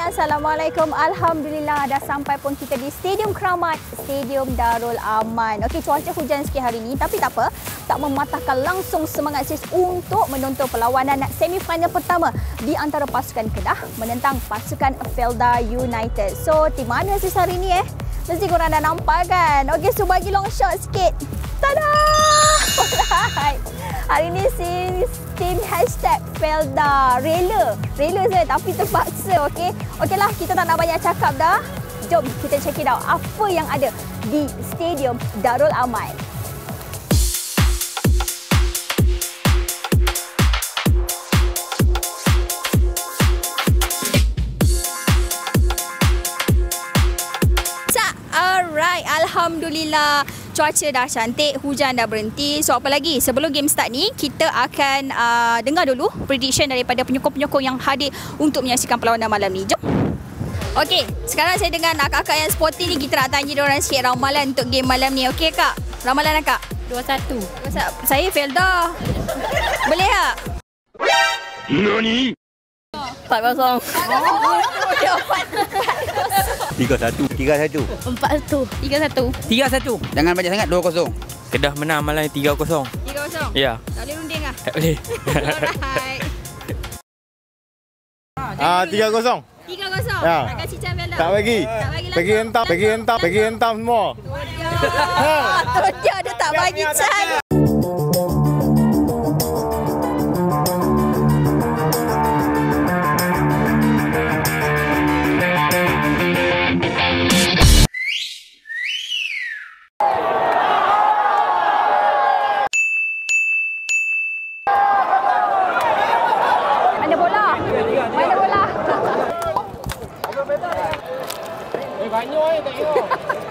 Assalamualaikum. Alhamdulillah dah sampai pun kita di Stadium Keramat, Stadium Darul Aman. Okey, cuaca hujan sikit hari ni tapi tak apa, tak mematahkan langsung semangat sis untuk menonton perlawanan semifinal pertama di antara pasukan Kedah menentang pasukan Felda United. So, tim mana sis hari ni Mesti korang dah nampak kan? Okey, so bagi long shot sikit. Tada! Alright. Hari ni tim #Felda rela saya tapi terpaksa. Okeylah, kita tak nak banyak cakap dah. Jom kita check it out apa yang ada di Stadium Darul Aman. Alright, alhamdulillah. Cuaca dah cantik, hujan dah berhenti. So apa lagi? Sebelum game start ni, kita akan dengar dulu prediction daripada penyokong-penyokong yang hadir untuk menyaksikan perlawanan malam ni. Jom. Okey, sekarang saya dengan akak-akak yang sporty ni, kita nak tanya diorang sikit ramalan untuk game malam ni. Okey kak? Ramalan akak? 2-1. Saya Felda. Boleh tak? Nani? 4-0. 3-1. 3-1. 4-1. 3-1. 3-1. Jangan banyak sangat, 2-0. Kedah menang malam ni 3-0. 3-0? Ya. Tak boleh runding lah? Tak boleh. Alright. 3-0. 3-0? Ya. Tak kasi Chan Felda? Tak bagi. Tak bagi Bagi hentam semua. Tu dia ada tak bagi Chan. Mana bola? Banyak tengok.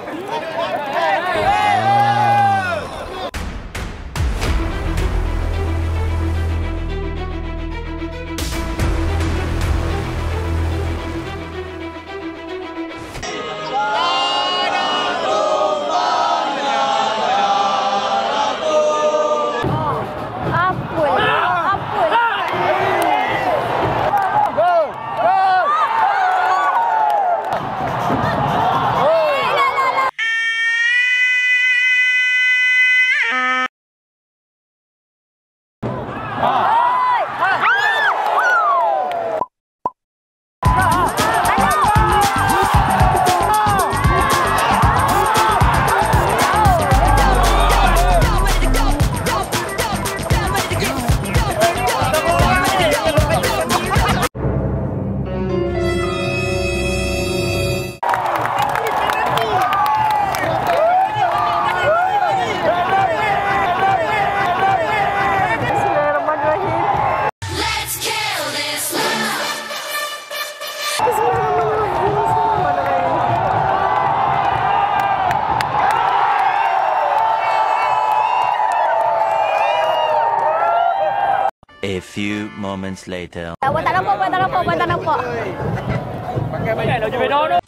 A few moments later. Tak nampak. Pakai baju beda tu.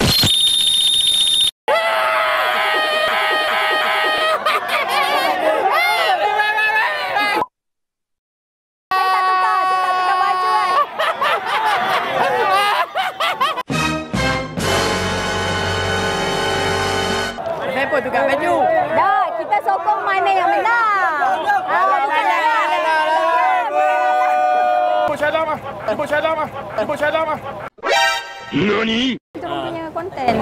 Siapa tukar baju? Dah, kita sokong mana yang menang. Ibu Syadam. Nani? Kita punya konten.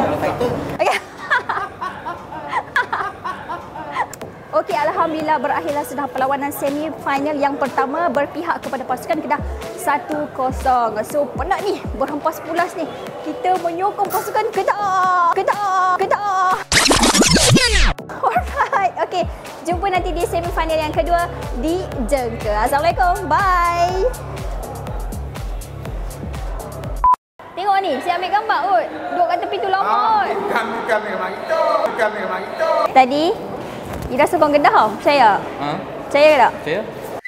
Okey, alhamdulillah berakhirlah sudah perlawanan semi-final yang pertama berpihak kepada pasukan Kedah 1-0. So, penat ni, berhempas pulas ni. Kita menyokong pasukan Kedah. Alright, okey. Jumpa nanti di semi-final yang kedua di Jengka. Assalamualaikum, bye. Tengok ni, saya ambil gambar Ut. Duduk kat tepi tu lama Ut. Bukan memang itu. Tadi, Ira sokong Kedah tau, percaya? Percaya ke tak? Percaya.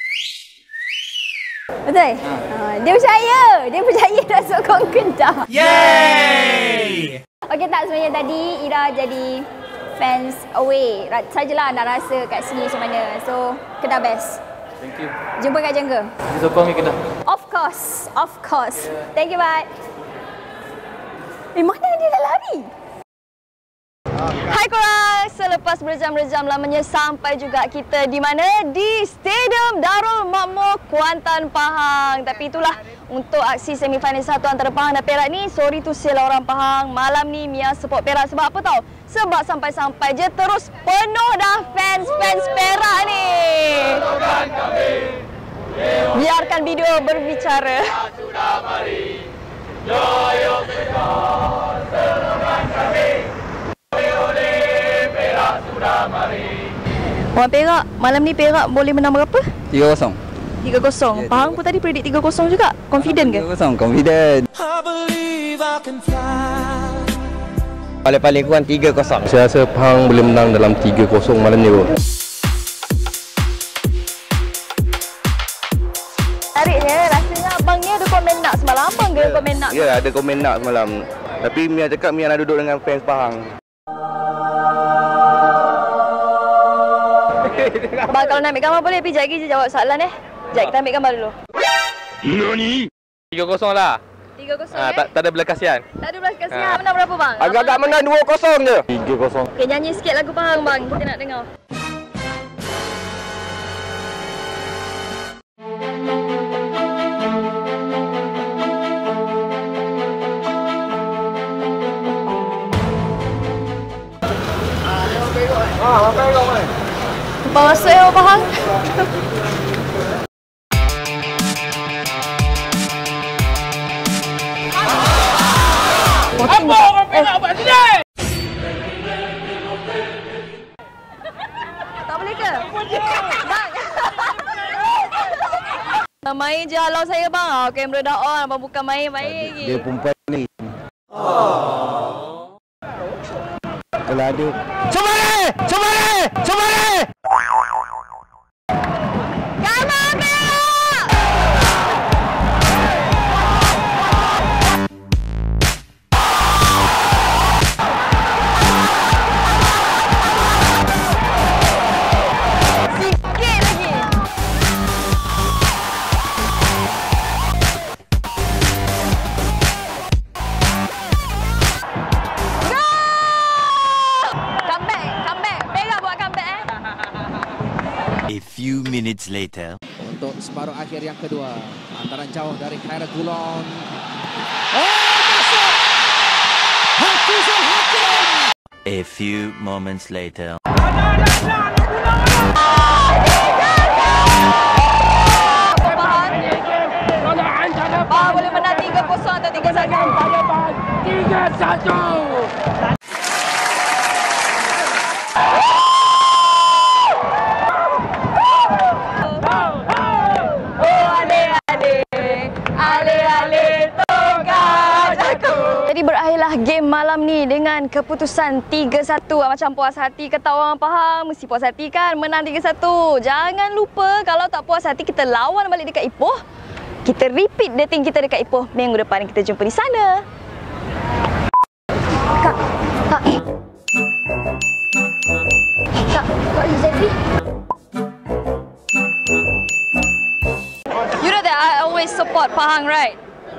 Betul? Dia percaya dah sokong Kedah. Yeay! Okey tak, sebenarnya tadi Ira jadi fans away. Sajalah nak rasa kat sini macam mana. So, Kedah best. Thank you. Jumpa kat Jengka. Sokong ni Kedah. Of course. Thank you, bye. Mana dia dah lari? Hai korang, selepas berjam-jam lamanya sampai juga kita di mana? Di Stadium Darul Makmur Kuantan, Pahang. Tapi itulah untuk aksi semifinal 1 antara Pahang dan Perak ni. Sorry tu silah orang Pahang. Malam ni Mia support Perak sebab apa tau? Sebab sampai-sampai je terus penuh dah fans-fans Perak ni. Biarkan video berbicara. Sudah mari. Joyo Perak, semangat kami. Perak sudah mari. Orang Perak, malam ni Perak boleh menang berapa? 3-0. 3-0. Pahang pun tadi predict 3-0 juga. Confident ke? 3-0, confident. Paling-paling kurang 3-0. Saya rasa Pahang boleh menang dalam 3-0 malam ni, bro. Tariknya, rasanya abang ni ada komen nak semalam. Abang ke komen nak? Ya, ada komen nak semalam. Tapi Mia cakap Mia nak duduk dengan fans Pahang. Abang kalau nak ambil gambar boleh, tapi sekejap lagi je jawab soalan Sekejap kita ambil gambar dulu. Nani? 3-0 lah. 3-0 Tak ada belas kasihan. Tak ada belas kasihan. Menang berapa bang? Agak-agak menang 2-0 je. 3-0. Okay, nyanyi sikit lagu Pahang bang. Kita nak dengar. Bawa saya Pahang. Apa orang Perak buat sini? Tak boleh ke? Bang. Main je halau saya bang. Kamera dah on. Abang bukan main lagi. Dia perempuan ni. Kalau ada. Cumare! Gambar Perak! Sikit lagi. Go! Comeback. Perak buat comeback A few minutes later. Untuk separuh akhir yang kedua, antaran jauh dari Khairat Gulon. A few moments later. Pahang boleh menang 3-0 atau 3-1? 3-1! Jadi berakhirlah game malam ni dengan keputusan 3-1. Macam puas hati kata orang Pahang, mesti puas hati kan menang 3-1. Jangan lupa kalau tak puas hati kita lawan balik dekat Ipoh. Kita repeat dating kita dekat Ipoh minggu depan. Kita jumpa di sana. Kak, Zedri. You know that I always support Pahang, right?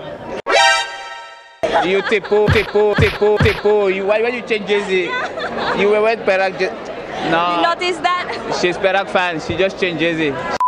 You tipu. Why you change jersey? You went Perak. No. You notice that? She's Perak fan. She just changed jersey.